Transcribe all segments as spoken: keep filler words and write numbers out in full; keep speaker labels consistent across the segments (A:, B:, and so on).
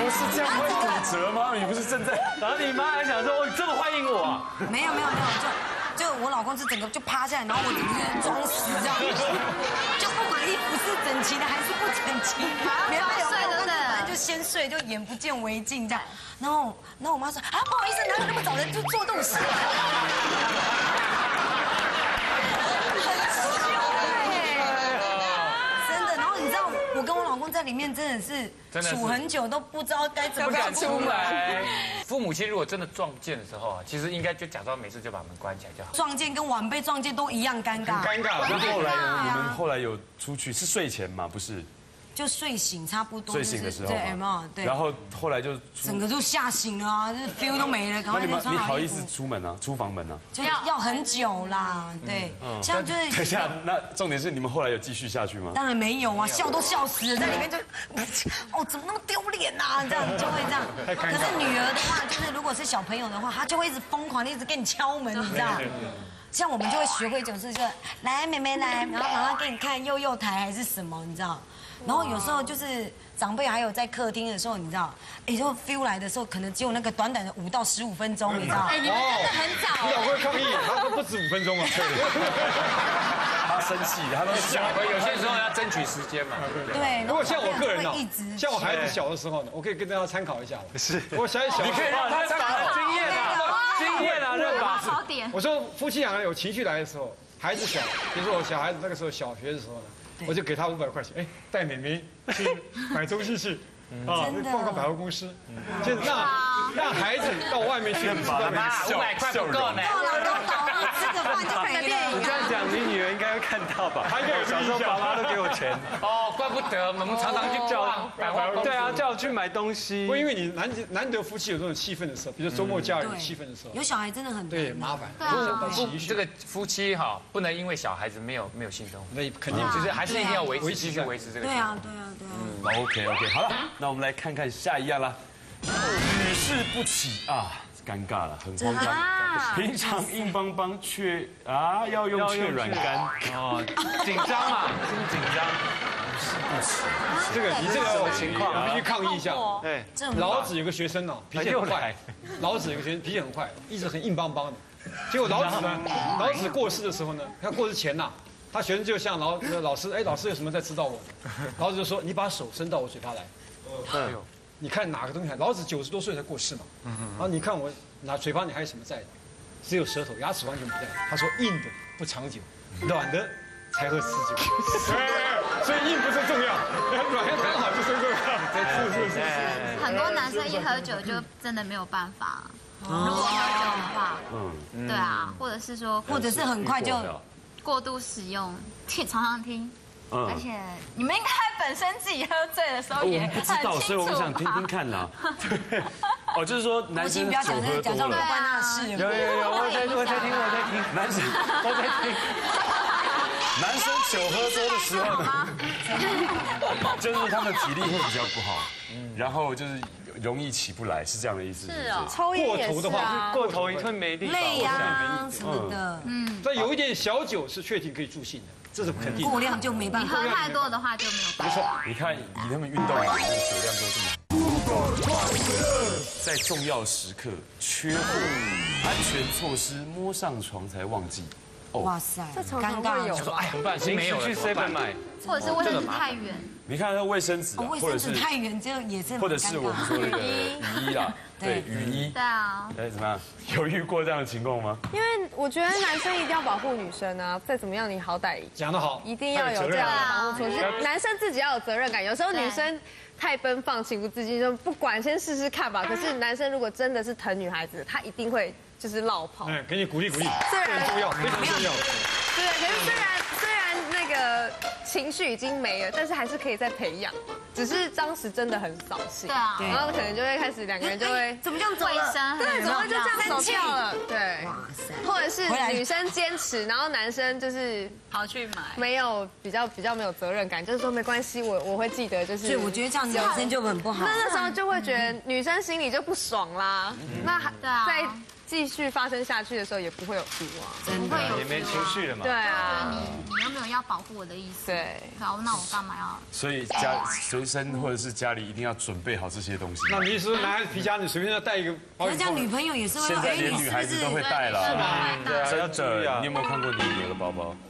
A: 不是这样会骨折吗？你不是正在，
B: 然后你妈还想说，哦，你这么欢迎我啊？
C: 没有没有没有，就就我老公是整个就趴下来，然后我整个人装死这样，就不管衣服是整齐的还是不整齐，没有没有，我刚才就先睡，就眼不见为净这样。然后然后我妈说啊，不好意思，哪有那么早人就做这种事？我跟我老公在里面真的是处很久，都不知道该怎么
B: 敢出来。父母亲如果真的撞见的时候啊，其实应该就假装没事，就把门关起来就好。
C: 撞见跟晚辈撞见都一样尴尬，
A: 尴尬。那后来你们后来有出去是睡前吗？不是。
C: 就睡醒差不多，
A: 睡醒的时候，
C: 对，有没有？对。
A: 然后后来就
C: 整个就吓醒了啊，就是 feel 都没了，赶快就穿好衣服。
A: 你好意思出门啊？出房门啊？
C: 就要要很久啦，对。像就是。
A: 等一下，那重点是你们后来有继续下去吗？
C: 当然没有啊，笑都笑死了，在里面就，哦，怎么那么丢脸呐？这样就会这样。可是女儿的话，就是如果是小朋友的话，她就会一直疯狂的一直给你敲门，你知道？像我们就会学会一种事，就是来妹妹来，然后马上给你看幼幼台还是什么，你知道？然后有时候就是长辈还有在客厅的时候，你知道，哎，就 feel 来的时候，可能只有那个短短的五到十五分钟，你知道？
D: 哎，你们真的很早。
E: 你老公抗议，他说不止五分钟啊。
A: 他生气，他都想，
B: 有些时候要争取时间嘛。
C: 对。
E: 如果像我个人呢，像我孩子小的时候呢，我可以跟大家参考一下。
A: 是。
E: 我小小，
B: 你可以让他参考经验啊，经验啊，认吧。
D: 好点。
E: 我说夫妻两个人有情绪来的时候，孩子小，比如说我小孩子那个时候小学的时候呢。我就给他五百块钱，哎，带妹妹去买东西去，啊，逛逛百货公司，就让让孩子到外面去，
B: 爸妈五百块不够呢，
C: 够了，够了，吃个饭就没电影。
A: 你这样讲，你女儿应该会看到吧？她应该有小时候爸妈都给我钱。
B: 哦，怪不得我们常常去叫百货公司，
A: 对啊，叫我去买东西。
E: 不，因为你难难得夫妻有这种气氛的时候，比如周末假日气氛的时候，
C: 有小孩真的很
E: 对麻烦。
B: 夫这个夫妻哈，不能因为小孩子没有没有性生活，
E: 那肯定
B: 就是还是一定要维持继续维持这个。
C: 对啊，对啊，对啊。
A: OK OK， 好了，那我们来看看下一样啦。屡试不起啊，尴尬了，很慌张。平常硬邦邦，却啊要用却软干，
B: 哦，紧张嘛，真紧张。
A: 屡试不起，
E: 这个你这个什么情况？必须抗议一下。
C: 对，
E: 老子有个学生呢，脾气很坏。老子有个学生脾气很坏，一直很硬邦邦的。结果老子呢，老子过世的时候呢，他过世前呐。他学生就向老老师，哎，老师有什么在指导我？老子就说：“你把手伸到我嘴巴来，嗯，你看哪个东西？老子九十多岁才过世嘛，然后你看我拿嘴巴里还有什么在的？只有舌头，牙齿完全不在。他说硬的不长久，软的才会持久。所以硬不是重要，软刚好就是重要。是是是。
D: 很多男生一喝酒就真的没有办法，如果喝酒的话，嗯，对啊，或者是说，
C: 或者是很快就。
D: 过度使用，听常常听，而且你们应该本身自己喝醉的时候也很清楚吧？
A: 我不知道，所以我们想听听看啦。哦，就是说男生酒喝多了，
C: 关他的事。
B: 有有有，我在我在听我在听，
A: 男生
B: 我在听。
A: 男生酒喝多的时候呢，就是他们体力会比较不好，然后就是容易起不来，是这样的意思。
D: 是哦，
E: 抽烟过头的话，
B: 过头会没力，
C: 累呀什么的。嗯，
E: 但有一点小酒是确定可以助兴的，这是肯定的。
C: 过量就没办法。
D: 你喝太多的话就没有办法。
A: 没错，你看以他们运动员的酒量都这么。在重要时刻缺货，安全措施摸上床才忘记。
C: 哇塞，
F: 这常常会有。
B: 说哎，怎么办？没有去 seven 买，
D: 或者是卫生纸太远。
A: 你看那卫生纸，
C: 卫生纸太远，这也是。
A: 或者是我们说那个雨衣啦，对雨衣。
D: 对啊。
A: 哎，怎么样？有遇过这样的情况吗？
F: 因为我觉得男生一定要保护女生啊，再怎么样你好歹
E: 讲得好，
F: 一定要有这样的保护措施。男生自己要有责任感，有时候女生太奔放、情不自禁，就不管先试试看吧。可是男生如果真的是疼女孩子，他一定会就是落跑。
E: 哎，给你鼓励鼓励，
F: 虽然
E: 很重要，非常重要。
F: 对，可是虽然虽然那个情绪已经没了，但是还是可以再培养。只是当时真的很扫兴，
D: 对啊，
F: 然后可能就会开始两个人就会
C: 怎么这样走了？
F: 对，怎么会就这样走掉了？对，哇塞，或者是女生坚持，然后男生就是
D: 跑去买，
F: 没有比较比较没有责任感，就是说没关系，我我会记得，就是。
C: 所以我觉得这样男生就很不好。
F: 那那时候就会觉得女生心里就不爽啦。那在继续发生下去的时候也不会有希望，
D: 不会有
B: 也没情绪了嘛。
F: 对啊，
D: 你你有没有要保护我的意思？
F: 对，
D: 好，那我干嘛要？
A: 所以家随身或者是家里一定要准备好这些东西。
E: 那你是说男孩子皮夹，你随便要带一个保
C: 那
E: 险套？
C: 这样女朋友也是会
A: 现在
C: 哎，你
A: 连女孩子
C: 是不是
A: 都会带了，
B: 对啊，要
A: 真
B: 注意啊
A: 的。你有没有看过你女儿的包包？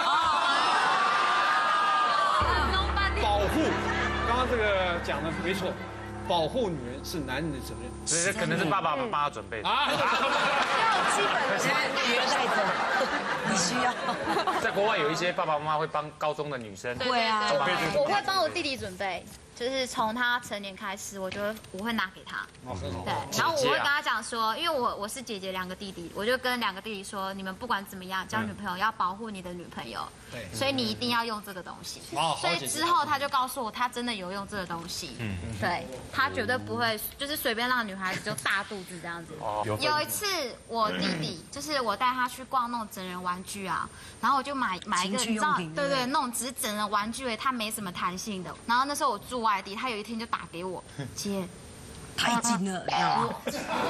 E: 保护，刚刚这个讲的没错，保护女人是男人的责任。
B: 所以这可能是爸爸帮他准备的。
E: 啊，
F: 基本的
C: 现在女儿带着，你需要。
B: 在国外有一些爸爸妈妈会帮高中的女生，
C: 会啊
D: 对对对我会帮我弟弟准备，就是从他成年开始，我就会我会拿给他。对，然后我会跟他讲说，因为我我是姐姐，两个弟弟，我就跟两个弟弟说，你们不管怎么样，交女朋友要保护你的女朋友，
E: 对
D: 所以你一定要用这个东西。
E: 哦好
D: 所以之后他就告诉我，他真的有用这个东西，嗯，对他绝对不会就是随便让女孩子就大肚子这样子。
A: 有分
D: 有一次我弟弟就是我带他去逛那种整人玩具啊，然后我就买买一个，
C: 情趣
D: 你知道
C: 用品，
D: 对对，那种只是整人玩具而已，它没什么弹性的。然后那时候我住外地，他有一天就打给我，姐。
C: 太紧了，
A: 我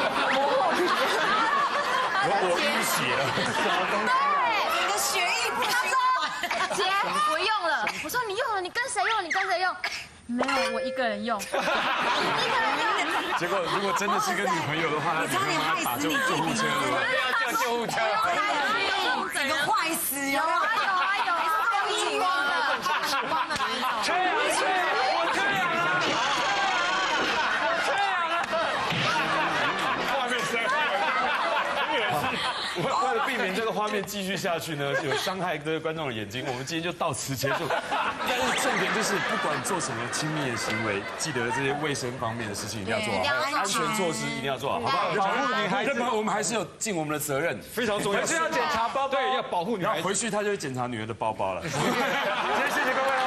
A: 我淤血了。
C: 你的血液不循环。
D: 姐，我用了。我说你用了，你跟谁用？你跟谁用？没有，我一个人用。一个人用。
A: 结果如果真的是个女朋友的话，
C: 你差点害死你
A: 救护车了。
B: 要叫救护车。
C: 整个坏死有
D: 有啊有啊有啊，都遗忘了，忘了那种。
B: 缺氧，缺氧，我缺氧了，我缺氧了。
A: 画面实在为为了避免这个画面继续下去呢，有伤害各位观众的眼睛，我们今天就到此结束。但是重点就是，不管做什么亲密的行为，记得这些卫生方面的事情一定要做好，安全措施一定要做好，好不好？保护女孩子，我们还是有尽我们的责任，
E: 非常重要。
B: 还是要检查包包，
E: 对，要保护女孩子。
A: 然后回去他就会检查女儿的包包了。
B: 今天谢谢各位。